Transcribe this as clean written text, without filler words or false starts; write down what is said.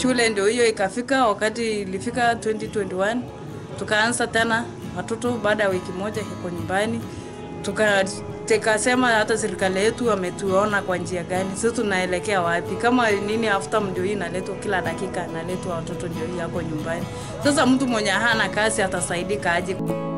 shule ndio hiyo ikafika. Wakati ilifika 2021 tukaanza tena watoto baada ya wiki moja iko nyumbani. Tukasema hata serikali yetu ametuona kwa njia gani, sisi tunaelekea wapi? Kama nini after ndio hii inaletwa kila dakika, inaletwa watoto ndio hii yako nyumbani. Sasa mtu mwenye hana kazi atasaidika aje?